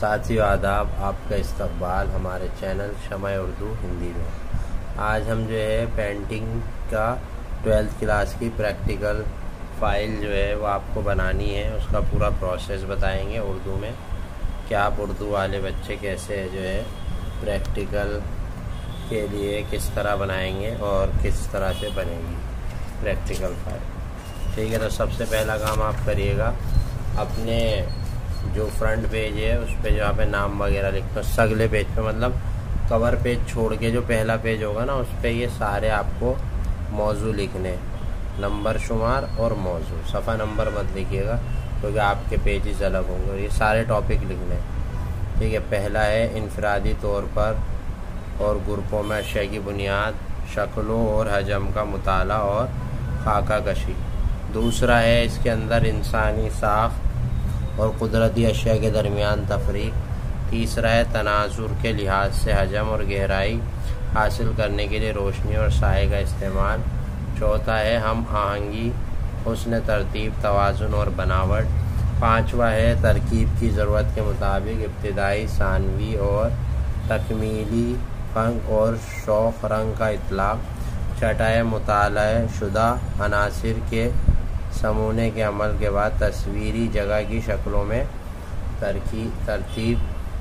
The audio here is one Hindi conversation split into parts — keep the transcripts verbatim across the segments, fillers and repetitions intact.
साथियों आदाब, आपका इस्तकबाल हमारे चैनल शमय उर्दू हिंदी में। आज हम जो है पेंटिंग का ट्वेल्थ क्लास की प्रैक्टिकल फ़ाइल जो है वो आपको बनानी है, उसका पूरा प्रोसेस बताएंगे उर्दू में कि आप उर्दू वाले बच्चे कैसे जो है प्रैक्टिकल के लिए किस तरह बनाएंगे और किस तरह से बनेगी प्रैक्टिकल फ़ाइल। ठीक है, तो सबसे पहला काम आप करिएगा, अपने जो फ्रंट पेज है उस पे जो पे नाम वगैरह लिखते हो, अगले पेज पे मतलब कवर पेज छोड़ के जो पहला पेज होगा ना उस पे ये सारे आपको मौजू लिखने, नंबर शुमार और मौजू। सफ़ा नंबर मत लिखिएगा क्योंकि आपके पेजेस अलग होंगे और ये सारे टॉपिक लिखने। ठीक है, पहला है इनफरादी तौर पर और ग्रुपों में अशिया की बुनियाद, शक्लों और हजम का मुताला और खाका कशी। दूसरा है इसके अंदर इंसानी साख और कुदरती अशिया के दरमियान तफरीक। तीसरा है तनाजुर के लिहाज से हजम और गहराई हासिल करने के लिए रोशनी और साए का इस्तेमाल। चौथा है हम आहंगी, हुस्न तरतीब, तवाज़ुन और बनावट। पाँचवा है तरकीब की ज़रूरत के मुताबिक इब्तिदाई, सानवी और तकमीली फंक और शौक़ रंग का इतलाक़। छठा है मुताला शुदा अनासिर के समूने के अमल के बाद तस्वीरी जगह की शक्लों में तरकी तरतीब।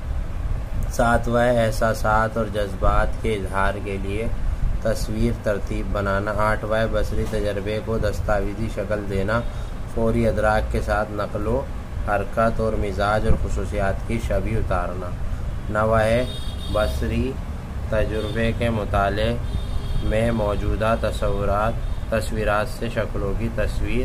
सातवां है एहसासात और जज्बात के इजहार के लिए तस्वीर तरतीब बनाना। आठवां है बसरी तजर्बे को दस्तावेजी शक्ल देना, फौरी अदराक के साथ नकलो हरकत और मिजाज और खुसूसियात की छवि उतारना। नवा है बसरी तजुर्बे के मुताले में मौजूदा तस्वुरात तस्वीरात से शक्लों की तस्वीर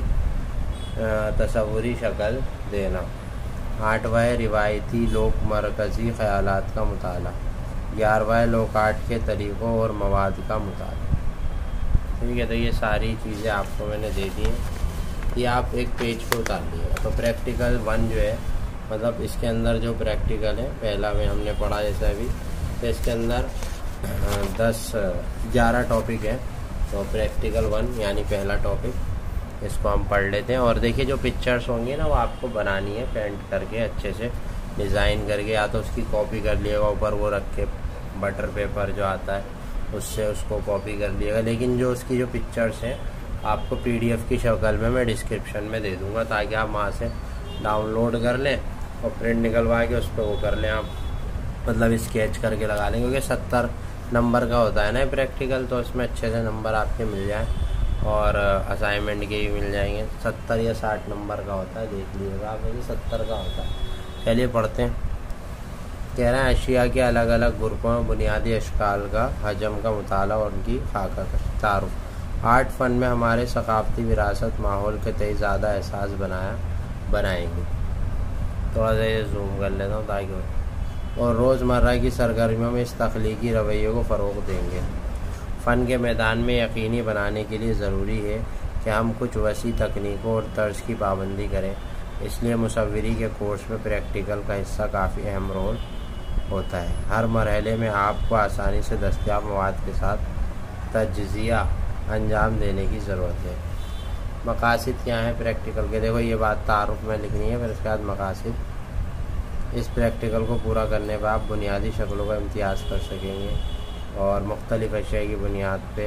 तस्वुरी शक्ल देना। आठवां है रिवायती लोक मरकज़ी ख़यालात का मुताला। ग्यारहवां है लोकाट के तरीक़ों और मवाद का मुताला। ठीक है, तो ये सारी चीज़ें आपको मैंने दे दी हैं, ये आप एक पेज पे उतार लीजिएगा। तो प्रैक्टिकल वन जो है मतलब इसके अंदर जो प्रैक्टिकल है पहला में हमने पढ़ा जैसा अभी, तो इसके अंदर दस ग्यारह टॉपिक है। तो प्रैक्टिकल वन यानी पहला टॉपिक इसको हम पढ़ लेते हैं। और देखिए जो पिक्चर्स होंगी ना वो आपको बनानी है पेंट करके अच्छे से डिज़ाइन करके, या तो उसकी कॉपी कर लिएगा ऊपर वो रख के बटर पेपर जो आता है उससे उसको कॉपी कर लिएगा। लेकिन जो उसकी जो पिक्चर्स हैं आपको पीडीएफ की शक्ल में मैं डिस्क्रिप्शन में दे दूँगा ताकि आप वहाँ से डाउनलोड कर लें और प्रिंट निकलवा के उस पर वो कर लें, आप मतलब स्केच करके लगा लें। क्योंकि सत्तर नंबर का होता है ना प्रैक्टिकल, तो इसमें अच्छे से नंबर आपके मिल जाए और असाइनमेंट के भी मिल जाएंगे। सत्तर या साठ नंबर का होता है, देख लीजिएगा आप, ये सत्तर का होता है। चलिए पढ़ते हैं। कह रहे हैं अशिया के अलग अलग ग्रुपों में बुनियादी अशकाल का हजम का मुताला और उनकी खाका का तारुफ। आर्ट फन में हमारे सकाफती विरासत माहौल के तय ज़्यादा एहसास बनाया बनाएंगे। थोड़ा सा ये जूम कर लेता हूँ ताकि और रोज़मर्रा की सरगर्मियों में इस तख्लीकी रवैये को फ़रोग़ देंगे। फ़न के मैदान में यकीनी बनाने के लिए ज़रूरी है कि हम कुछ वसी तकनीकों और तर्ज की पाबंदी करें। इसलिए मुसव्विरी के कोर्स में प्रैक्टिकल का हिस्सा काफ़ी अहम रोल होता है। हर मरहले में आपको आसानी से दस्तयाब मवाद के साथ तज्ज़िया अंजाम देने की ज़रूरत है। मकासद क्या है प्रैक्टिकल के, देखो ये बात तारुफ में लिखनी है, फिर उसके बाद मकासद। इस प्रैक्टिकल को पूरा करने पर आप बुनियादी शक्लों का इम्तियाज़ कर सकेंगे और मुख्तलिफ़ अशिया की बुनियाद पे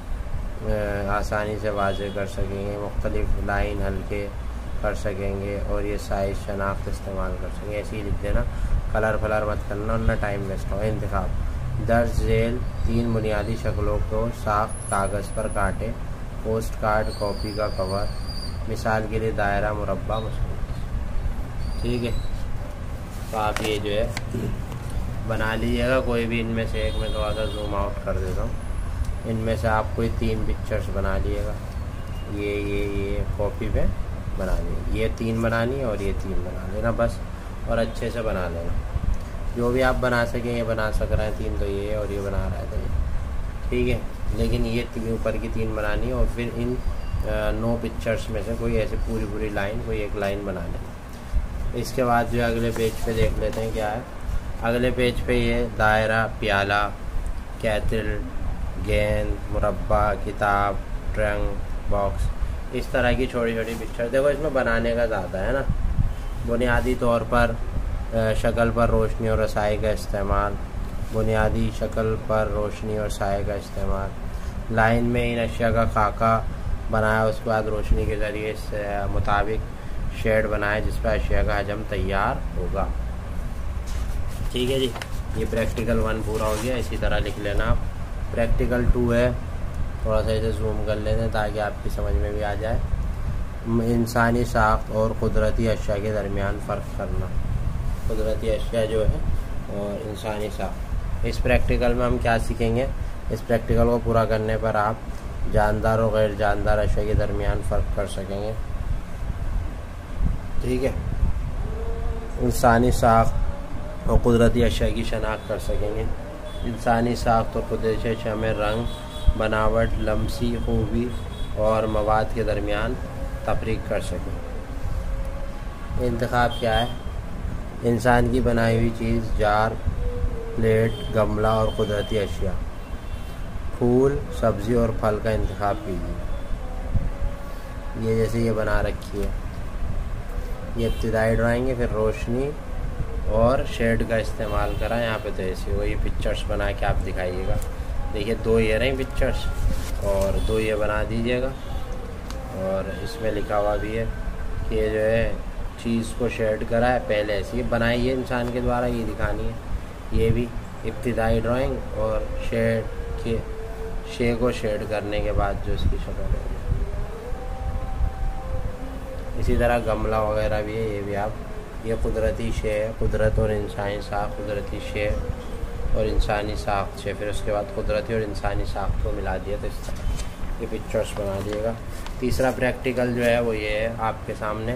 आसानी से वाज़ेह कर सकेंगे, मुख्तलिफ़ लाइन हल्के कर सकेंगे और ये साइज़ शनाख्त इस्तेमाल कर सकेंगे। ऐसे ही लिख देना, कलर फलर मत करना और ना टाइम वेस्ट हो। इंतखाब दर्ज झेल तीन बुनियादी शक्लों को साख्त कागज़ पर काटें। पोस्ट कार्ड, कॉपी का कवर, मिसाल के लिए दायरा, मुरब्बा, मसरूफ़। ठीक है, तो आप ये जो है बना लीजिएगा कोई भी इनमें से एक। मैं थोड़ा सा जूम आउट कर देता हूँ। इनमें से आप कोई तीन पिक्चर्स बना लीजिएगा, ये ये ये कॉपी पे बना लीजिए, ये तीन बनानी है और ये तीन बना लेना बस, और अच्छे से बना लेना। जो भी आप बना सकें ये बना सक रहे हैं, तीन तो ये और ये बना रहा है तो ये ठीक है। लेकिन ये तीन ऊपर की तीन बनानी है और फिर इन नो पिक्चर्स में से कोई ऐसे पूरी पूरी लाइन, कोई एक लाइन बना लेना। इसके बाद जो अगले पेज पे देख लेते हैं क्या है। अगले पेज पे ये दायरा, प्याला, कैटल, गेंद, मुरब्बा, किताब, ट्रंक, बॉक्स, इस तरह की छोटी छोटी पिक्चर। देखो इसमें बनाने का ज़्यादा है ना। बुनियादी तौर पर शक्ल पर रोशनी और रसाई का इस्तेमाल, बुनियादी शक्ल पर रोशनी और साए का इस्तेमाल, लाइन में इन अशिया का खाका बनाया, उसके बाद रोशनी के ज़रिए इस मुताबिक शेड बनाए जिस पर अशिया का हजम तैयार होगा। ठीक है जी, ये प्रैक्टिकल वन पूरा हो गया। इसी तरह लिख लेना आप। प्रैक्टिकल टू है, थोड़ा सा इसे जूम कर लेते हैं ताकि आपकी समझ में भी आ जाए। इंसानी साख्त और कुदरती अशिया के दरमियान फ़र्क करना, कुदरती अशिया जो है और इंसानी साख्त। इस प्रैक्टिकल में हम क्या सीखेंगे? इस प्रैक्टिकल को पूरा करने पर आप जानदार और गैर जानदार अशिया के दरमियान फ़र्क कर सकेंगे। ठीक है, इंसानी साख्त और कुदरती अशिया की शनाख्त कर सकेंगे। इंसानी साख्त और कुदरती अशिया में रंग, बनावट, लम्सी, खूबी और मवाद के दरमियान तफरीक कर सकें। इंतखाब क्या है? इंसान की बनाई हुई चीज़, जार, प्लेट, गमला और कुदरती अशिया, फूल, सब्ज़ी और फल का इंतखाब कीजिए। ये जैसे ये बना रखी है, ये इब्तिदाई ड्राइंग है। फिर रोशनी और शेड का इस्तेमाल करा यहाँ पे, तो ऐसे वही पिक्चर्स बना के आप दिखाइएगा। देखिए दो ये रही पिक्चर्स और दो ये बना दीजिएगा। और इसमें लिखा हुआ भी है कि ये जो है चीज़ को शेड करा है, पहले ऐसी बनाई है इंसान के द्वारा, ये दिखानी है। ये भी इब्तिदाई ड्राइंग और शेड के शे को शेड करने के बाद जो इसकी शक्ल है। इसी तरह गमला वगैरह भी है, ये भी आप, ये कुदरती शे है, कुदरत और इंसानी साख्त, कुदरती शे और इंसानी साख्त से, फिर उसके बाद कुदरती और इंसानी साख्त को मिला दिया, तो इस तरह ये पिक्चर्स बना दिएगा। तीसरा प्रैक्टिकल जो है वो ये है आपके सामने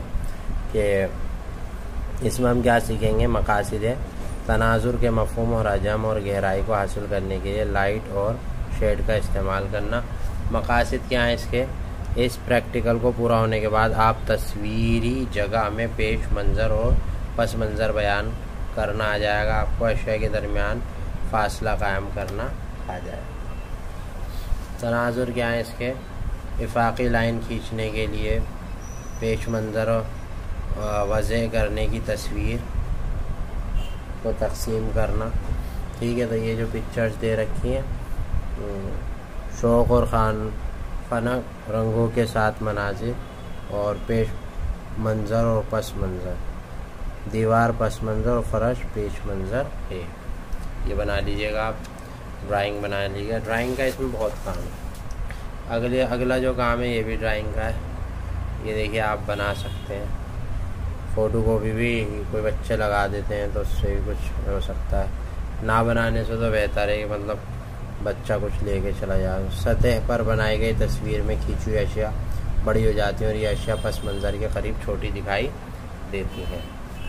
कि इसमें हम क्या सीखेंगे? मकासिद है, तनाजुर के मफ़हूम और हजम और गहराई को हासिल करने के लिए लाइट और शेड का इस्तेमाल करना। मकासिद क्या हैं इसके? इस प्रैक्टिकल को पूरा होने के बाद आप तस्वीरी जगह में पेश मंज़र और पस मंज़र बयान करना आ जाएगा। आपको अशिया के दरमियान फासला कायम करना आ जाएगा। तनाजुर क्या है इसके? इफ़ाक़ी लाइन खींचने के लिए पेश मंज़र वज़े करने की तस्वीर को तक़सीम करना। ठीक है, तो ये जो पिक्चर्स दे रखी हैं, शौक़ और खान फनक, रंगों के साथ मनाजिर और पेश मंज़र और पस मंज़र, दीवार पस मंज़र और फ़र्श पेश मंज़र है। ये बना लीजिएगा आप, ड्राइंग बना लीजिएगा। ड्राइंग का इसमें बहुत काम है। अगले अगला जो काम है ये भी ड्राइंग का है। ये देखिए आप बना सकते हैं, फ़ोटो कॉपी भी कोई बच्चे लगा देते हैं तो उससे भी कुछ हो सकता है। ना बनाने से तो बेहतर है कि मतलब बच्चा कुछ लेके चला जाए। सतह पर बनाई गई तस्वीर में खींची हुई अशिया बड़ी हो जाती है और ये अशिया पस मंज़र के करीब छोटी दिखाई देती हैं।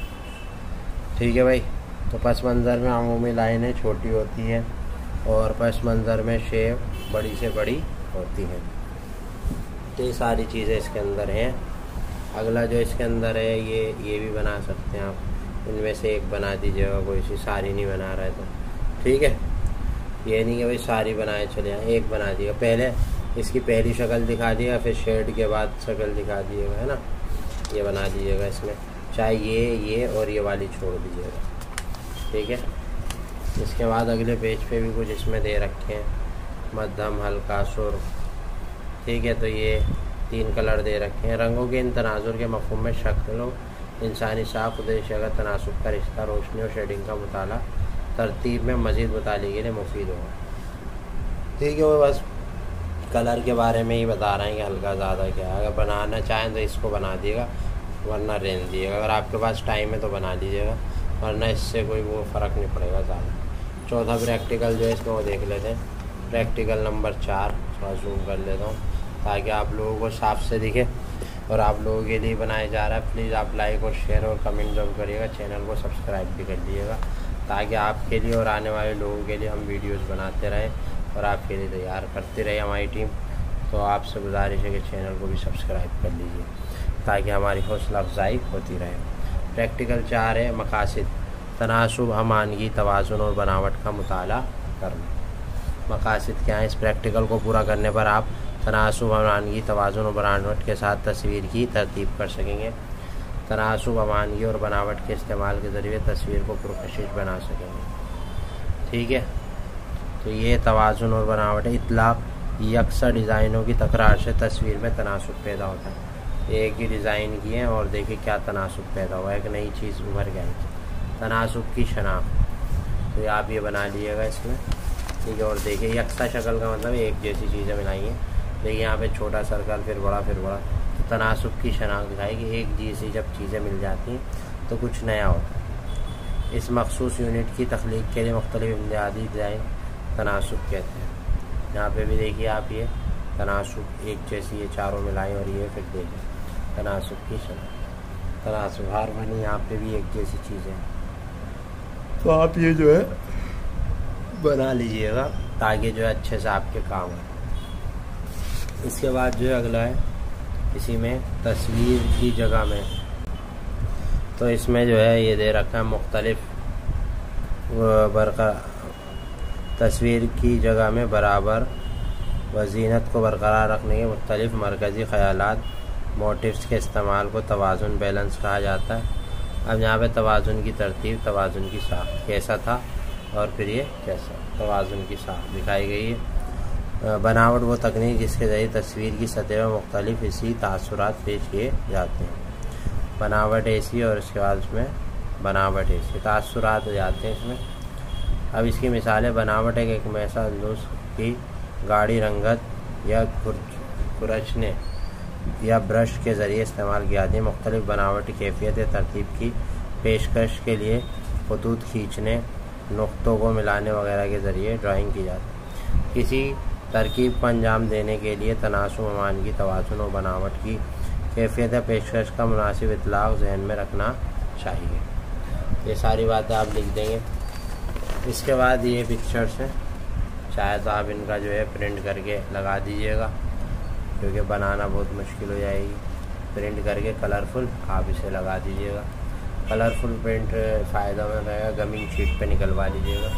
ठीक है भाई, तो पस मंज़र में अमूमी लाइनें छोटी होती हैं और पस मंज़र में शेप बड़ी से बड़ी होती हैं। तो ये सारी चीज़ें इसके अंदर हैं। अगला जो इसके अंदर है ये ये भी बना सकते हैं आप। इनमें से एक बना दीजिएगा, कोई सी सारी नहीं बना रहा है तो ठीक है। ये नहीं कि भाई सारी बनाए चले जाए, एक बना दिएगा। पहले इसकी पहली शक्ल दिखा दिएगा, फिर शेड के बाद शक्ल दिखा दिएगा, है ना। ये बना दीजिएगा इसमें, चाहे ये ये और ये वाली छोड़ दीजिएगा। ठीक है, इसके बाद अगले पेज पे भी कुछ इसमें दे रखे हैं, मध्यम, हल्का, सुर्ख। ठीक है, तो ये तीन कलर दे रखे हैं। रंगों के इन तनाजुर के मफ़हूम में शक्लों, इंसानी साख, उद्देश्य का तनासुब का रिश्ता, रोशनी और शेडिंग का मुताला तरतीब में मज़ीद मुताले के लिए मुफीद होगा। ठीक है, वो बस कलर के बारे में ही बता रहे हैं कि हल्का ज़्यादा क्या है। अगर बनाना चाहें तो इसको बना दिएगा, वरना रहने दिएगा। अगर आपके पास टाइम है तो बना लीजिएगा, वरना इससे कोई वो फ़र्क नहीं पड़ेगा ज़्यादा। चौथा प्रैक्टिकल जो है इसमें वो देख लेते हैं। प्रैक्टिकल नंबर चार, थोड़ा जूम कर लेता हूँ ताकि आप लोगों को साफ से दिखे और आप लोगों के लिए बनाया जा रहा है। प्लीज़ आप लाइक और शेयर और कमेंट जरूर करिएगा, चैनल को सब्सक्राइब भी कर लीजिएगा ताकि आपके लिए और आने वाले लोगों के लिए हम वीडियोस बनाते रहें और आपके लिए तैयार करती रहे हमारी टीम। तो आपसे गुजारिश है कि चैनल को भी सब्सक्राइब कर लीजिए ताकि हमारी हौसला अफजाई होती रहे। प्रैक्टिकल चार है मकासिद, तनासुब, अमानगी, तवाज़ुन और बनावट का मुताला करना। मकासिद क्या है? इस प्रैक्टिकल को पूरा करने पर आप तनासुब, अमानगी, तवाज़ुन और बनावट के साथ तस्वीर की तरतीब कर सकेंगे। तनासुब, अमानगी और बनावट के इस्तेमाल के ज़रिए तस्वीर को पुरकशिश बना सकेंगे। ठीक है, तो ये तवाज़ुन और बनावट है। इतलाक़ यकसा डिज़ाइनों की तकरार से तस्वीर में तनासुब पैदा होता है। एक ही डिज़ाइन किए और देखिए क्या तनासुब पैदा हुआ, एक नई चीज़ उभर गई। तनासुब की शनाख्त, तो आप ये बना लीजिएगा इसमें। ठीक है, और देखिए यकसा शक्ल का मतलब एक जैसी चीज़ें मिलाई हैं। देखिए यहाँ पे छोटा सर्कल, फिर बड़ा, फिर बड़ा। तो तनासुब की शनाख्त दिखाई कि एक जैसी जब चीज़ें मिल जाती हैं तो कुछ नया होता है। इस मखसूस यूनिट की तख्लीक के लिए मुख्तलिफ इम्तियाजी डिज़ाइन तनासुब कहते हैं। यहाँ पे भी देखिए आप ये तनासुब एक जैसी ये चारों मिलाई और ये फिर देखिए तनासुब की शनाख्त, तनासुब हारमोनी, यहाँ पे भी एक जैसी चीज़ें। तो आप ये जो है बना लीजिएगा ताकि जो है अच्छे से आपके काम आए। इसके बाद जो है अगला है इसी में तस्वीर की जगह में, तो इसमें जो है ये दे रखा है मुख्तलिफ बरक़रार तस्वीर की जगह में बराबर व ज़ीनत को बरकरार रखने के मुख्तलिफ मरकज़ी ख़यालात मोटिव्स के इस्तेमाल को तवाज़ुन बैलेंस कहा जाता है। अब यहाँ पे तवाज़ुन की तरतीब, तवाज़ुन की साख कैसा था और फिर ये कैसा, तवाज़ुन की साख दिखाई गई है। बनावट वो तकनीक जिसके ज़रिए तस्वीर की सतह में मुख्तलिफ इसी तासुरात पेश किए जाते हैं। बनावट ऐसी और उसके बाद उसमें बनावट ऐसी तासुरात हो जाते हैं इसमें। अब इसकी मिसालें, बनावट एक, एक मैसा अंदूस की गाढ़ी रंगत या खुरचने या ब्रश के ज़रिए इस्तेमाल की जाती है। मुख्तलिफ बनावटी कैफियत या तरतीब की पेशकश के लिए खतूत खींचने, नुक्तों को मिलाने वगैरह के ज़रिए ड्राइंग की जाती है। किसी तरकीब को अंजाम देने के लिए तनासुब, अमानगी, तवाज़ुन और बनावट की कैफियत या पेशकश का मुनासिब इतलाक़ ज़हन में रखना चाहिए। ये सारी बातें आप लिख देंगे। इसके बाद ये पिक्चर्स हैं, चाहे तो आप इनका जो है प्रिंट करके लगा दीजिएगा क्योंकि बनाना बहुत मुश्किल हो जाएगी। प्रिंट करके कलरफुल आप इसे लगा दीजिएगा। कलरफुल प्रिंट फ़ायदा में रहेगा, गमिंग शीट पे निकलवा लीजिएगा।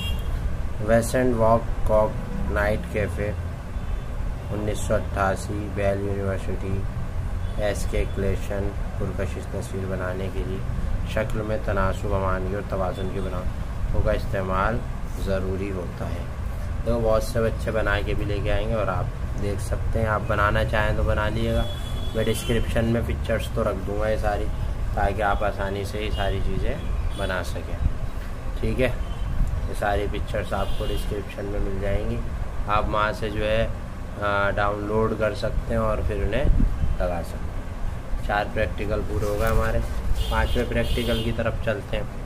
वेस्टर्न वॉक कॉक नाइट कैफ़े उन्नीस सौ अट्ठासी, बेल यूनिवर्सिटी, एस के क्लेशन पुरकशिश तस्वीर बनाने के लिए शक्ल में तनासुब, अमानगी और तवाज़ुन की बनावटों का इस्तेमाल ज़रूरी होता है। तो बहुत से बच्चे बना के भी लेके आएंगे और आप देख सकते हैं। आप बनाना चाहें तो बना लीजिएगा। मैं डिस्क्रिप्शन में पिक्चर्स तो रख दूंगा ये सारी, ताकि आप आसानी से ही सारी चीज़ें बना सकें। ठीक है, ये सारी पिक्चर्स आपको डिस्क्रिप्शन में मिल जाएंगी। आप वहाँ से जो है डाउनलोड कर सकते हैं और फिर उन्हें लगा सकते हैं। चार प्रैक्टिकल पूरे हो गए हमारे। पाँचवें प्रैक्टिकल की तरफ चलते हैं।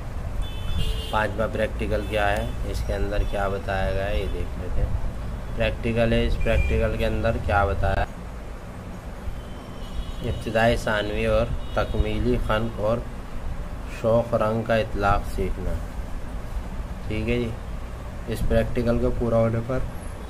पांचवा प्रैक्टिकल क्या है, इसके अंदर क्या बताया गया है ये देख लेते हैं। प्रैक्टिकल है, इस प्रैक्टिकल के अंदर क्या बताया, इब्तिदाई, सानवी और तकमीली खन और शौक़ रंग का इतलाक़ सीखना। ठीक है जी, इस प्रैक्टिकल को पूरा होने पर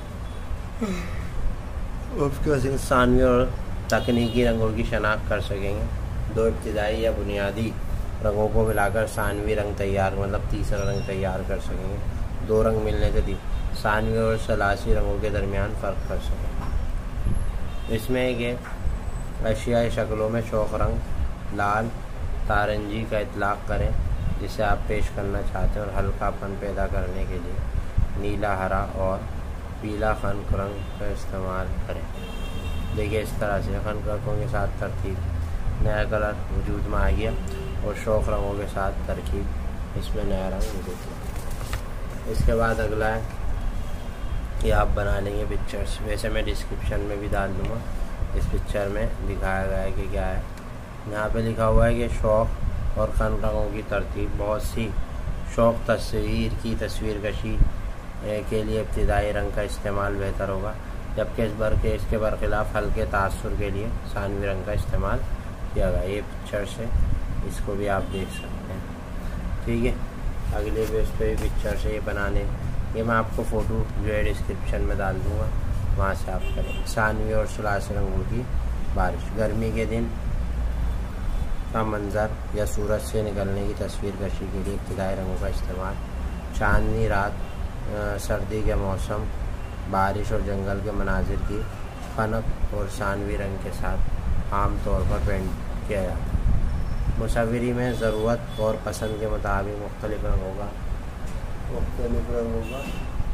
उसके सानवी और तकनीकी रंगों की शनाख्त कर सकेंगे। दो इब्तिदाई या बुनियादी रंगों को मिलाकर सानवी रंग तैयार, मतलब तीसरा रंग तैयार कर सकेंगे। दो रंग मिलने से सानवी और सलासी रंगों के दरमियान फ़र्क कर सकेंगे। इसमें एक अशियाई शक्लों में शौक़ रंग, लाल, तारंजी का इतलाक़ करें जिसे आप पेश करना चाहते हैं और हल्कापन पैदा करने के लिए नीला, हरा और पीला खनक रंग का इस्तेमाल करें। देखिए इस तरह से खनकों के साथ तरतीब, नया कलर वजूद में आ गया और शौक़ रंगों के साथ तरकीब, इसमें नया रंग वजूद में। इसके बाद अगला है कि आप बना लेंगे पिक्चर्स। वैसे मैं डिस्क्रिप्शन में भी डाल दूँगा। इस पिक्चर में दिखाया गया है कि क्या है। यहाँ पे लिखा हुआ है कि शौक़ और खनक रंगों की तरतीब। बहुत सी शौक़ तस्वीर की तस्वीर कशी के लिए इब्तिदाई रंग का इस्तेमाल बेहतर होगा, जबकि इस बर के इसके बरखिलाफ़ हल्के तासुर के लिए सानवी रंग का इस्तेमाल किया गया। ये पिक्चर से इसको भी आप देख सकते हैं। ठीक है, अगले पेज पे भी पिक्चर से ये बनाने, ये मैं आपको फ़ोटो जो है डिस्क्रिप्शन में डाल दूँगा, वहाँ से आप करें। सानवी और सलासी रंगों की बारिश, गर्मी के दिन का मंज़र या सूरज से निकलने की तस्वीर कशी के लिए इब्तिदाई रंगों का इस्तेमाल। चांदनी रात, सर्दी के मौसम, बारिश और जंगल के मनाजिर की खनक और सानवी रंग के साथ आम तौर पर पेंट किया जाता है। मुसव्विरी में ज़रूरत और पसंद के मुताबिक मुख्तलिफ रंग होगा मुख्तलिफ रंग होगा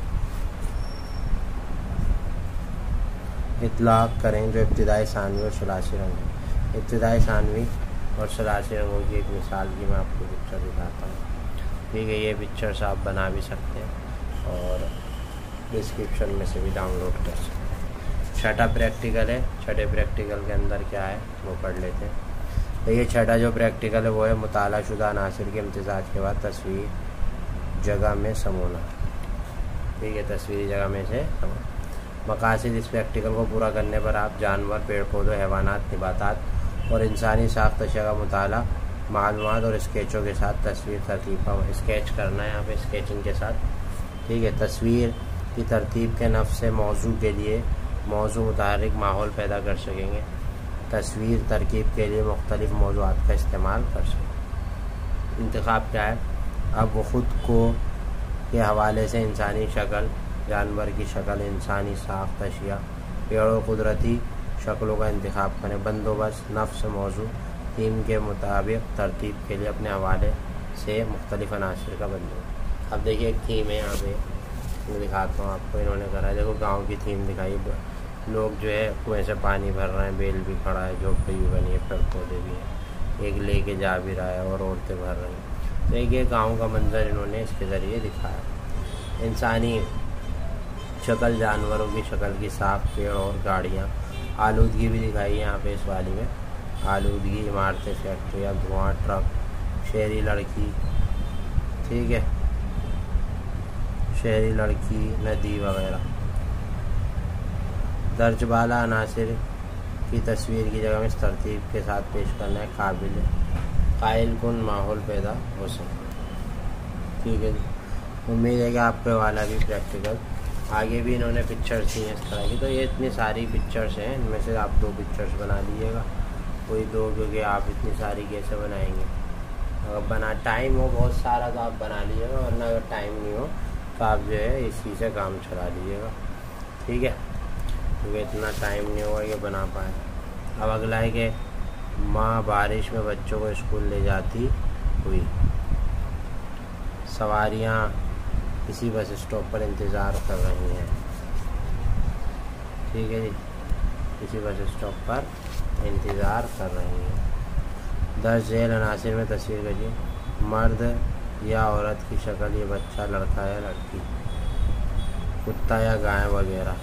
इतलाक़ करें जो इब्तिदाई सानवी और सलासी रंग है। इब्तिदाई सानवी और सलासी रंगों की एक मिसाल की मैं आपको पिक्चर दिखाता हूँ। ठीक है, ये पिक्चर्स आप बना भी सकते हैं और डिस्क्रिप्शन में से भी डाउनलोड कर सकते हैं। छठा प्रैक्टिकल है। छठे प्रैक्टिकल के अंदर क्या है वो पढ़ लेते हैं। तो ये छठा जो प्रैक्टिकल है वो है मुताला शुदा अनासिर के इम्तिजाज के बाद तस्वीर जगह में समोना। ठीक है, तस्वीरी जगह में से समोना। मकासद इस प्रैक्टिकल को पूरा करने पर आप जानवर, पेड़ पौधों, हैवानात, नबातात और इंसानी साख्त अशिया का मुताला, मालूमात और स्केचों के साथ तस्वीर तरतीब का स्केच करना है यहाँ पे स्केचिंग के साथ। ठीक है, तस्वीर की तरतीब के नफ्स से मौजू के लिए मौजू मुतारिक माहौल पैदा कर सकेंगे। तस्वीर तरकीब के लिए मुख्तलिफ मौज़ूआत का इस्तेमाल कर सकें। इंतखाब क्या है? अब वो ख़ुद को के हवाले से इंसानी शक्ल, जानवर की शक्ल, इंसानी साख्त अशिया, पेड़ और कुदरती शक्लों का इंतखाब करें। बंदोबस्त नफ्स मौजू थीम के मुताबिक तरतीब के लिए अपने हवाले से मुख्तलिफ अनासर का बंदोबस्त। अब देखिए एक थीम है यहाँ पे, मैं दिखाता हूँ आपको। इन्होंने करा है, देखो गांव की थीम दिखाई। लोग जो है कुएँ से पानी भर रहे हैं, बेल भी खड़ा है, झोपड़ी भी बनी है, पेड़ पौधे भी हैं, एक लेके जा भी रहा है और औरतें भर रही हैं। तो एक ये गाँव का मंजर इन्होंने इसके ज़रिए दिखाया। इंसानी शक्ल, जानवरों की शक्ल की साफ, पेड़ और गाड़ियाँ। आलूदगी भी दिखाई है यहाँ पे इस वाली में। आलूदगी, इमारतें, फैक्ट्रियाँ, धुआं, ट्रक, शहरी लड़की। ठीक है, शहरी लड़की, नदी वगैरह। दर्ज बाला अनासिर की तस्वीर की जगह में इस तरतीब के साथ पेश करना है काबिल कायल कुन माहौल पैदा हो सके। ठीक है, उम्मीद है कि आपको वाला भी प्रैक्टिकल आगे भी इन्होंने पिक्चर्स दी हैं इस तरह की। तो ये इतनी सारी पिक्चर्स हैं, इनमें से आप दो पिक्चर्स बना लीजिएगा, कोई दो, क्योंकि आप इतनी सारी कैसे बनाएंगे। अगर बना टाइम हो बहुत सारा तो आप बना लीजिएगा, वरना अगर टाइम नहीं हो तो आप जो है इसी से काम चला लीजिएगा। ठीक है, क्योंकि इतना टाइम नहीं होगा कि बना पाए। अब अगला है कि माँ बारिश में बच्चों को स्कूल ले जाती हुई। सवारियाँ किसी बस स्टॉप पर इंतज़ार कर रही हैं। ठीक है जी, किसी बस स्टॉप पर इंतज़ार कर रही हैं। दर्ज झेल अनासिर में तस्वीर करिए। मर्द या औरत की शक्ल, ये बच्चा, लड़का या लड़की, कुत्ता या गाय वगैरह।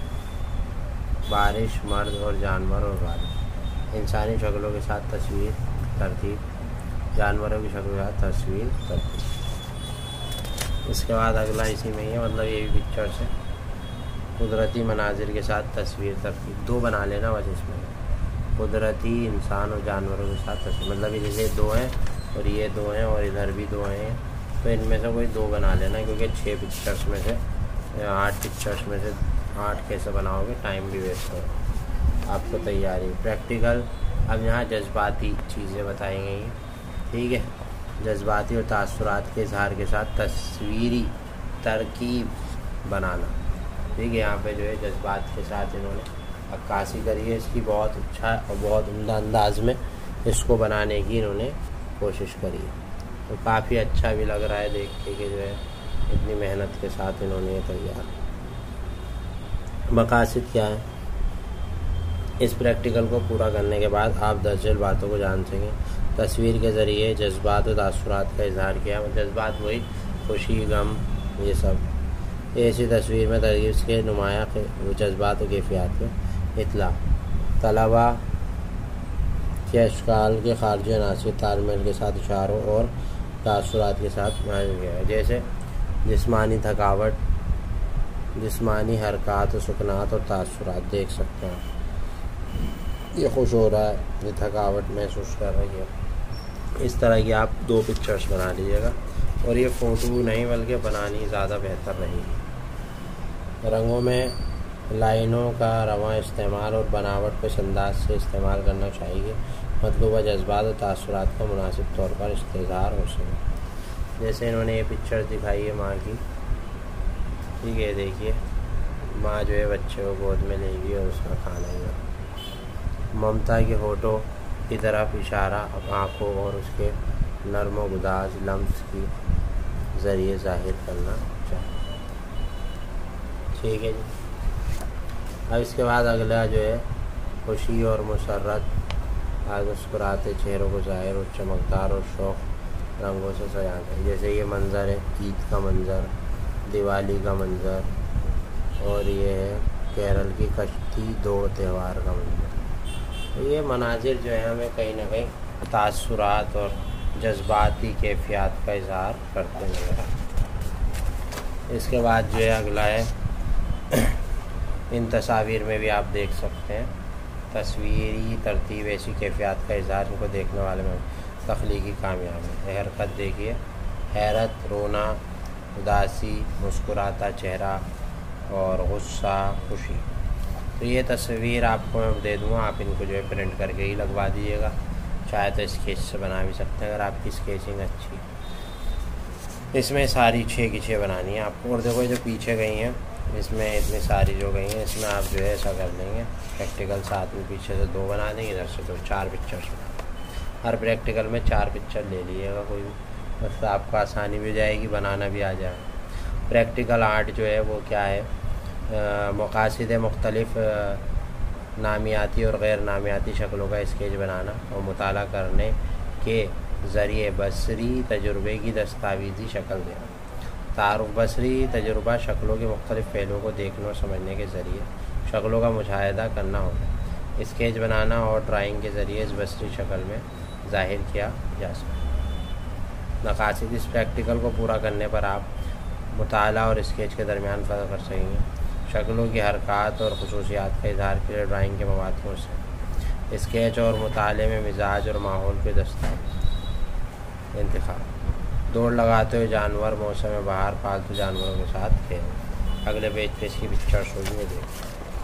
बारिश, मर्द और जानवर और बारिश। इंसानी शक्लों के साथ तस्वीर तरतीब, जानवरों की शक्लों के साथ तस्वीर तरतीब। इसके बाद अगला इसी में ही है, मतलब ये भी पिक्चर्स है। कुदरती मनाजिर के साथ तस्वीर तरतीब, दो बना लेना बस इसमें। कुदरती, इंसान और जानवरों के साथ तस्वीर, मतलब ये जैसे दो हैं और ये दो हैं और इधर भी दो हैं, तो इनमें से कोई दो बना लेना, क्योंकि छः पिक्चर्स में से आठ पिक्चर्स में से आठ कैसे बनाओगे, टाइम भी वेस्ट हो आपको। तैयारी प्रैक्टिकल। अब यहाँ जज्बाती चीज़ें बताई गई हैं। ठीक है, जज्बाती और तासुरात के इजहार के साथ तस्वीरी तरकीब बनाना। ठीक है, यहाँ पे जो है जज्बात के साथ इन्होंने अक्कासी करी है इसकी, बहुत अच्छा और बहुत उम्दा अंदाज में इसको बनाने की इन्होंने कोशिश करी है। तो काफ़ी अच्छा भी लग रहा है देख के कि जो है इतनी मेहनत के साथ इन्होंने ये तैयार। मकासद क्या है? इस प्रैक्टिकल को पूरा करने के बाद आप दर्जल बातों को जान सकें। तस्वीर के ज़रिए जज्बात और तासुरात का इजहार किया। जज्बात वही खुशी, गम, ये सब। ऐसी तस्वीर में तरकीब के नुमाया जज्बात और कैफियत में इतला। तलबा के अशकाल के खारजी अनासिर तालमेल के साथ इशारों और तासुरात के साथ बयान किया है, जैसे जिस्मानी थकावट, जिस्मानी हरकत और सुकनात और तासुरात। देख सकते हैं ये खुश हो रहा है, ये थकावट महसूस कर रही है। इस तरह की आप दो पिक्चर्स बना लीजिएगा, और ये फ़ोटो नहीं बल्कि बनानी ज़्यादा बेहतर रहेगी। रंगों में लाइनों का रवां इस्तेमाल और बनावट को इस अंदाज से इस्तेमाल करना चाहिए मतलूबा जज्बात और तासुरात का मुनासिब तौर पर इस्तेज़ार हो सके। जैसे इन्होंने ये पिक्चर दिखाई है माँ की। ठीक है, देखिए माँ जो है बच्चे को गोद में लेगी और उसका खाना ही। ममता की फ़ोटो की तरफ इशारा आँखों और उसके नर्म गुदाज लम्स की ज़रिए ज़ाहिर करना चाहिए। ठीक है जी। अब इसके बाद अगला जो है खुशी और मुसर्रत आज मुस्कुराते चेहरों को ज़ाहिर और चमकदार और शौक़ रंगों से सजाते हैं। जैसे ये मंज़र है ईद का मंज़र, दिवाली का मंज़र, और ये है केरल की कश्ती दौड़ त्यौहार का मंज़र। तो ये मनाजिर जो है हमें कहीं ना कहीं तासुरात और जज्बाती कैफियत का इजहार करते नजर आते। इसके बाद जो है अगला है इन तस्वीर में भी आप देख सकते हैं तस्वीरी तरतीब ऐसी कैफियत का इजहार इनको देखने वाले में तख्लीकी कामयाबी है। हरकत देखिए, हैरत, रोना, उदासी, मुस्कुराता चेहरा और गुस्सा, खुशी। तो ये तस्वीर आपको मैं दे दूँगा, आप इनको जो है प्रिंट करके ही लगवा दीजिएगा, चाहे तो स्केच से बना भी सकते हैं अगर आपकी स्केचिंग अच्छी है। इसमें सारी छः की छः बनानी है आपको। और देखो जो पीछे गई हैं इसमें इतनी सारी जो गई हैं इसमें आप जो है ऐसा कर लेंगे, प्रैक्टिकल साथ में पीछे से दो बना देंगे, इधर से दो, चार पिक्चर्स। हर प्रैक्टिकल में चार पिक्चर ले लीजिएगा कोई भी, बस आपको आसानी भी हो जाएगी, बनाना भी आ जाएगा। प्रैक्टिकल आर्ट जो है वो क्या है, मकासद मुख्तलिफ नामियाती और गैर नामियाती शक्लों का स्केच बनाना और मुताला करने के ज़रिए बसरी तजुर्बे की दस्तावेज़ी शक्ल देना। तारुफ बसरी तजुर्बा शक्लों के मुख्तलिफ पहलुओं को देखने और समझने के ज़रिए शक्लों का मुशाहिदा करना होगा। स्केच बनाना और ड्राइंग के ज़रिए इस बसरी शक्ल में ज़ाहिर किया जा सकता। मकासद इस प्रैक्टिकल को पूरा करने पर आप मुताला और स्केच के दरमियान फ़र्क कर सकेंगे। शक्लों की हरकत और खुसूसियात का इजहार के लिए ड्राइंग के मवाक़ों से स्केच और मुताले में मिजाज और माहौल के दस्तावेज़ इंतखाब। दौड़ लगाते हुए जानवर, मौसम बहार, पालतू जानवरों के साथ खेल। अगले पेज पे इसकी पिक्चर्स होगी, वो देख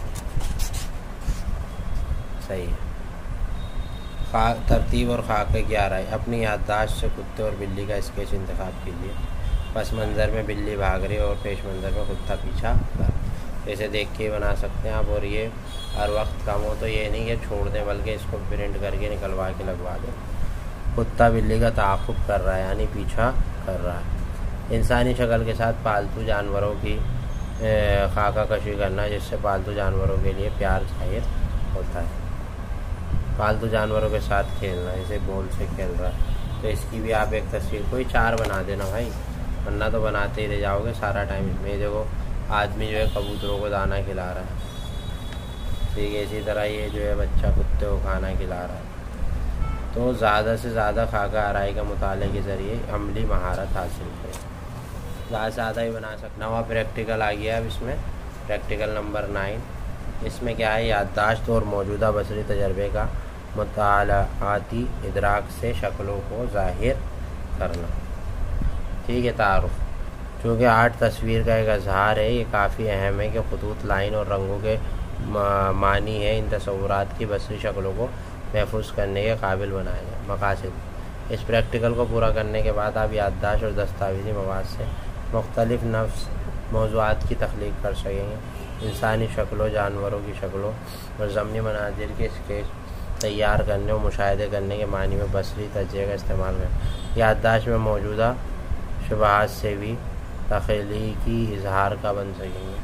सही है। खा तरतीब और खाके की आराई। अपनी याददाश्त से कुत्ते और बिल्ली का स्केच इंतखाब कीजिए। पस मंज़र में बिल्ली भाग रही और पेश मंज़र में कुत्ता पीछा कर, इसे देख के बना सकते हैं आप। और ये हर वक्त कम हो तो ये नहीं कि छोड़ दें, बल्कि इसको प्रिंट करके निकलवा के लगवा दें। कुत्ता बिल्ली का ताक़ुब कर रहा है यानी पीछा कर रहा है। इंसानी शक्ल के साथ पालतू जानवरों की खाका कशी करना, जिससे पालतू जानवरों के लिए प्यार जाहिर होता है। पालतू जानवरों के साथ खेलना, जैसे बॉल से खेल रहा है, तो इसकी भी आप एक तस्वीर कोई चार बना देना भाई, वरना तो बनाते ही रह जाओगे सारा टाइम। इसमें देखो आदमी जो है कबूतरों को दाना खिला रहा है, ठीक है, इसी तरह ये जो है बच्चा कुत्ते को खाना खिला रहा है। तो ज़्यादा से ज़्यादा खाका आराई का मुताले के ज़रिए अमली महारत हासिल करें। ज़्यादा से ज़्यादा ही बना सकते। नवा प्रैक्टिकल आ गया अब इसमें, प्रैक्टिकल नंबर नाइन। इसमें क्या है, याददाश्त और मौजूदा बसरी तजर्बे का मुतालाआती इदराक से शक्लों को ज़ाहिर करना। ठीक है। तारुफ, चूँकि आर्ट तस्वीर का एक इजहार है, ये काफ़ी अहम है कि खतूत, लाइन और रंगों के मानी है इन तस्वुरात की बसरी शक्लों को महफूज करने के काबिल बनाया जाए। मकासद इस प्रैक्टिकल को पूरा करने के बाद आप याददाश्त और दस्तावेज़ी मवाद से मुख्तलिफ नफ्स मौज़ूआत की तख्लीक कर सकेंगे। इंसानी शक्लों, जानवरों की शक्लों और ज़मनी मनाजिर के स्केच तैयार करने और मुशाहिदे करने के मानी में बसरी तजज़िये का इस्तेमाल करें। याददाश्त में मौजूदा शुबहात से भी तख्लीकी इजहार का बन सकेंगे।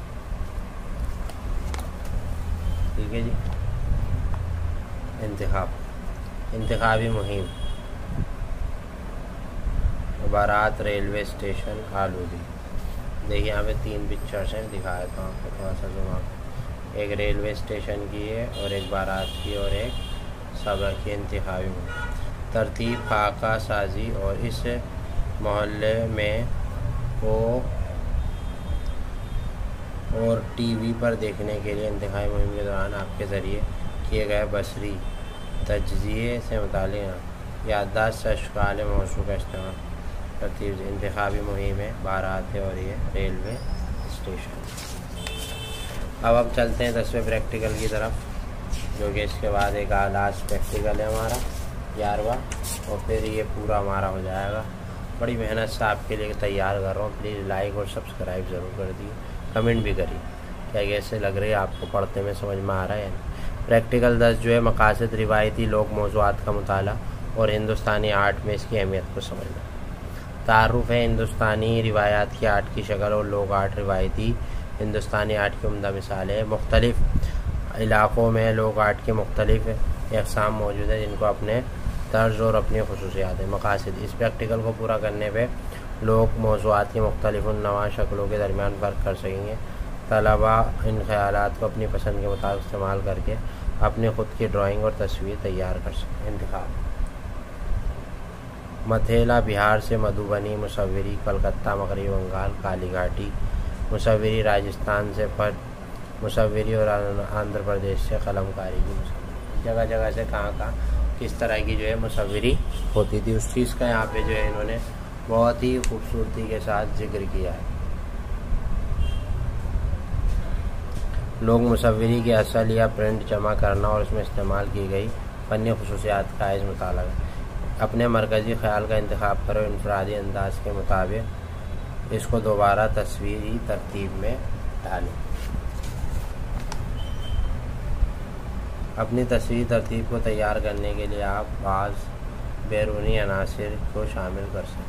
ठीक है जी। इंतखाब, इंतखाबी मुहिम। बारात रेलवे स्टेशन आलूदी। देखिए यहाँ पे तीन पिक्चर्स हैं, दिखा देता हूँ आपको थोड़ा सा जुमा। एक रेलवे स्टेशन की है और एक बारात की और एक सबर की। इंतखाबी मुहिम, तरतीब, खाका साजी और इस मोहल्ले में हो और टीवी पर देखने के लिए इंतखाबी मुहिम के दौरान आपके ज़रिए किए गए बसरी तजज़िये से मुताल्लिक़ याददाश्त अशकाल मौजू का इस्तेमाल। तरतीब इंतखाबी मुहिम है, बारात है और ये रेलवे स्टेशन। अब अब चलते हैं दसवें प्रैक्टिकल की तरफ, जो कि इसके बाद एक लास्ट प्रैक्टिकल है हमारा ग्यारहवां, और फिर ये पूरा हमारा हो जाएगा। बड़ी मेहनत से आपके लिए तैयार कर रहा हूँ। प्लीज़ लाइक और सब्सक्राइब ज़रूर कर दिए, कमेंट भी करिए क्या कैसे लग रही है आपको, पढ़ते में समझ में आ रहा है। प्रैक्टिकल दस जो है मकासद रिवायती लोक मौज़ूआत का मुताला और हिंदुस्तानी आर्ट में इसकी अहमियत को समझना। तारुफ है हिंदुस्तानी रिवायात की आर्ट की शक्ल और लोक आर्ट रिवायती हिंदुस्तानी आर्ट की उम्दा मिसाल है। मुख्तलिफ़ इलाक़ों में लोक आर्ट के मुख्तलिफ़ अक़साम मौजूद है जिनको अपने तर्ज और अपनी ख़ुसूसियात है। मकासद इस प्रैक्टिकल को पूरा करने पे लोग मौज़ूआत की मुख्तलिफ़ नवा शक्लों के दरमियान फ़र्क कर सकेंगे। तलबा इन ख़यालात को अपनी पसंद के मुताबिक इस्तेमाल करके अपनी ख़ुद की ड्राइंग और तस्वीर तैयार कर सकें। इंतखाब मथेला बिहार से, मधुबनी मुसव्विरी कलकत्ता मगरबी बंगाल, कालीघाटी मुसव्विरी राजस्थान से, पर मुसव्विरी और आंध्र प्रदेश से कलमकारी की मुसव्विरी। जगह जगह से कहाँ कहाँ किस तरह की जो है मुसव्विरी होती थी उस चीज़ का यहाँ पे जो है इन्होंने बहुत ही खूबसूरती के साथ जिक्र किया है। लोग मुसव्विरी की असल या प्रिंट जमा करना और उसमें इस्तेमाल की गई फ़नी ख़ुसूसियात का इस मुताला अपने मरकज़ी ख़याल का इंतखाब करो। इनफरादी अंदाज के मुताबिक इसको दोबारा तस्वीरी तरतीब में डालें। अपनी तस्वीरी तरतीब को तैयार करने के लिए आप बाज़ बैरूनी अनासिर को शामिल कर सकते।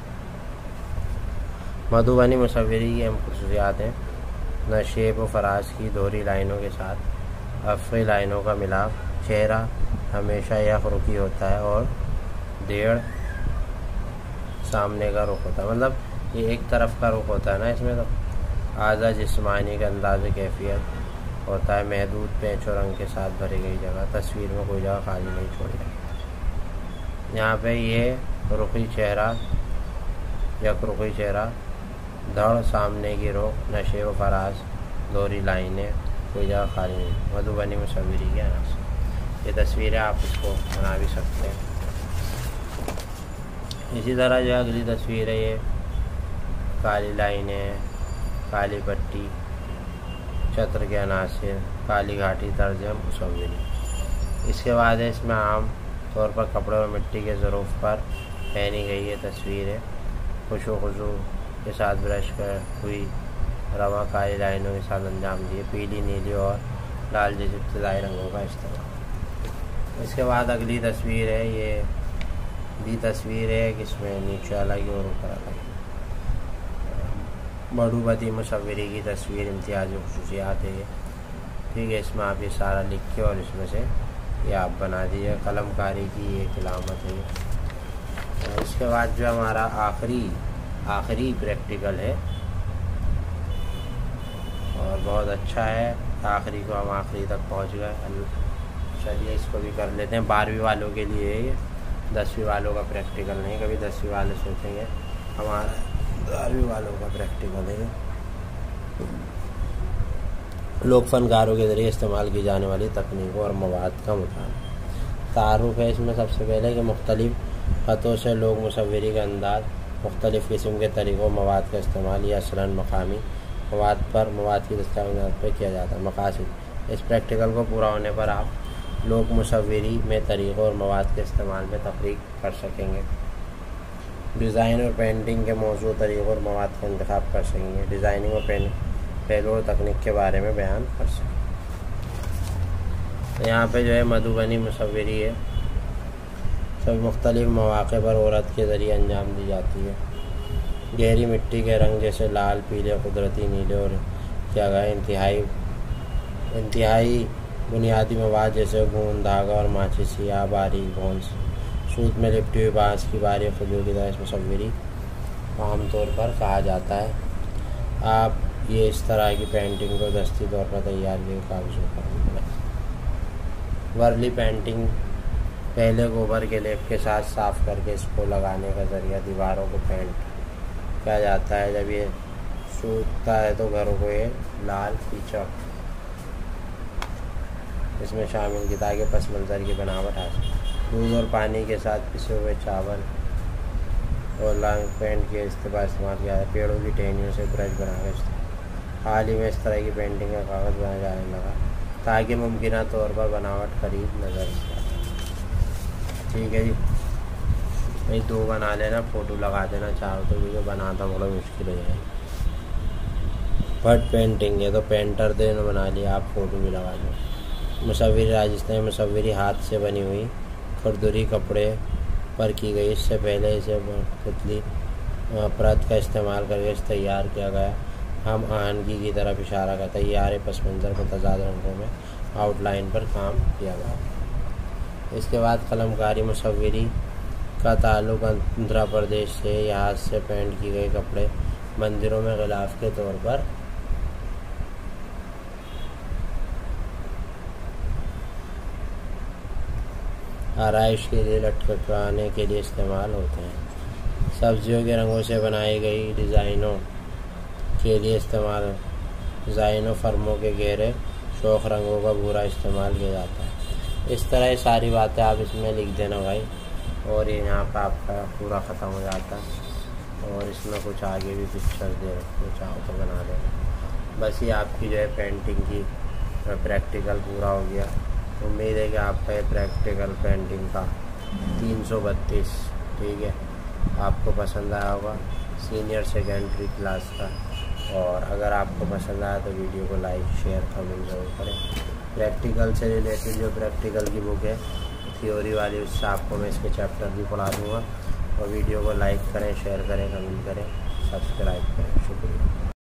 मधुबनी मुसव्विरी की अहम ख़ुसूसियात हैं नशेब व फराज की दोहरी लाइनों के साथ अफ़ी लाइनों का मिलाप, चेहरा हमेशा यक रुखी होता है और डेढ़ सामने का रुख होता है, मतलब ये एक तरफ का रुख होता है ना इसमें। तो आज़ा जिस्मानी का अंदाज़ कैफियत होता है, महदूद पेंच और रंग के साथ भरी गई जगह, तस्वीर में कोई जगह खाली नहीं छोड़ी जाती। यहाँ पे ये रुखी चेहरा, यक रुखी चेहरा, धड़ सामने की रुख, नशे व फराज, दोहरी लाइनें, कोई जगह खाली नहीं। मधुबनी मुसव्विरी के अनासर ये तस्वीरें आप इसको बना भी सकते हैं। इसी तरह जो अगली तस्वीर है ये काली लाइनें, काली पट्टी, चत्र के अनासिर, काली घाटी तर्ज मुसव्विरी। इसके बाद है इसमें आम तौर पर कपड़े और मिट्टी के ज़रूफ़ पर पहनी गई ये तस्वीर है। खुशो खुशू के साथ ब्रश कर हुई रवा काली लाइनों के साथ अंजाम दिए, पीली, नीली और लाल जैसे इब्तदाई रंगों का इस्तेमाल। इसके बाद अगली तस्वीर है ये भी तस्वीर है कि इसमें नीचे अलग और ऊपर अलग मधुबनी मुसव्विरी की तस्वीर इम्तियाज़ी ख़ुसूसियात है। ठीक है, इसमें आप ये सारा लिख के और इसमें से ये आप बना दीजिए। कलमकारी की ये इलामत है। और इसके बाद जो हमारा आखिरी आखिरी प्रैक्टिकल है और बहुत अच्छा है। आखिरी को हम आखिरी तक पहुंच गए। चलिए इसको भी कर लेते हैं। बारहवीं वालों के लिए ये, दसवीं वालों का प्रैक्टिकल नहीं। कभी दसवीं वाले सोचेंगे हमारा बारहवीं वालों का प्रैक्टिकल है। लोक फनकारों के ज़रिए इस्तेमाल की जाने वाली तकनीकों और मवाद का मुताला। तारुफ है इसमें सबसे पहले कि मुख्तलिफ़ ख़तों से लोग मुसव्विरी का अंदाज़, मुख्तलिफ़ किस्म के तरीक़ों मवाद का इस्तेमाल या असलन मकामी मवाद पर मवाद की दस्तावेज़ात पर किया जाता है। मकासद इस प्रैक्टिकल को पूरा होने पर आप लोग मुसव्विरी में तरीक़ों और मवाद के इस्तेमाल में तफ़रीक कर सकेंगे। डिज़ाइन और पेंटिंग के मौजूद तरीक़ों और मवाद का इंतखाब कर सकेंगे। डिज़ाइनिंग और पेंटिंग पहलू और तकनीक के बारे में बयान कर सकें। तो यहाँ पे जो है मधुबनी मुसव्विरी है, सब मुख्तलिफ़ मौक़े पर औरत के ज़रिए अंजाम दी जाती है। गहरी मिट्टी के रंग जैसे लाल, पीले, कुदरती नीले और क्या गए इंतहाई इंतहाई बुनियादी मवाद जैसे गूंद, धागा और माचिस या बारीक भौंस, सूत में लिपटी हुई बाँस की बारीक खुजू की तरह इस मुसव्विरी आमतौर पर कहा जाता है। आप ये इस तरह की पेंटिंग को दस्ती तौर पर तैयार किए कागज़ों पर। वर्ली पेंटिंग पहले गोबर के लेप के साथ साफ़ करके इसको लगाने का ज़रिया दीवारों को पेंट किया जाता है। जब ये सूखता है तो घरों को ये लाल फीचर इसमें शामिल की ताकि पस मंज़र की बनावट आ सके। दूध और पानी के साथ पिसे हुए चावल और लाल पेंट के इस्तेमाल इस्तेमाल किया है। पेड़ों की टहनियों से ब्रश बनाकर हाल ही में इस तरह की पेंटिंग का कागज़ बनाया जाने लगा ताकि मुमकिन तौर पर बनावट करीब नज़र आए। ठीक है जी, भाई दो बना लेना, फ़ोटो लगा देना चाहो तो, वीडियो बनाना बड़ा मुश्किल हो जाएगी। बट पेंटिंग है तो पेंटर देने बना लिया, आप फ़ोटो भी लगा लो। मुसव्विरी राजस्थानी मुसव्विरी हाथ से बनी हुई खुरदुरी कपड़े पर की गई। इससे पहले इसे पुतली परत का इस्तेमाल करके इसे तैयार किया गया। हम आहनगी की तरफ इशारा करते हैं। तैयार पस मंज़र को तजाद रंगों में आउटलाइन पर काम किया गया। इसके बाद कलमकारी मुसव्विरी का ताल्लुक आंध्र प्रदेश से। यहाँ से पेंट की गई कपड़े मंदिरों में गिलाफ के तौर पर आराइश के लिए लटकवाने के लिए इस्तेमाल होते हैं। सब्जियों के रंगों से बनाई गई डिज़ाइनों के लिए इस्तेमाल डिज़ाइनों फर्मों के गहरे शौक रंगों का पूरा इस्तेमाल किया जाता है। इस तरह ये सारी बातें आप इसमें लिख देना भाई, और ये यहाँ पर आपका पूरा ख़त्म हो जाता है। और इसमें कुछ आगे भी पिक्चर दे रखो, चाहो तो बना देना। बस ये आपकी जो है पेंटिंग की प्रैक्टिकल पूरा हो गया। उम्मीद है कि आपका ये प्रैक्टिकल पेंटिंग का तीन सौ बत्तीस ठीक है आपको पसंद आया होगा, सीनियर सेकेंडरी क्लास का। और अगर आपको पसंद आया तो वीडियो को लाइक शेयर कमेंट जरूर करें। प्रैक्टिकल से रिलेटेड जो प्रैक्टिकल की बुक है थ्योरी वाली, उससे आपको मैं इसके चैप्टर भी पढ़ा दूँगा। और वीडियो को लाइक करें, शेयर करें, कमेंट करें, सब्सक्राइब करें। शुक्रिया।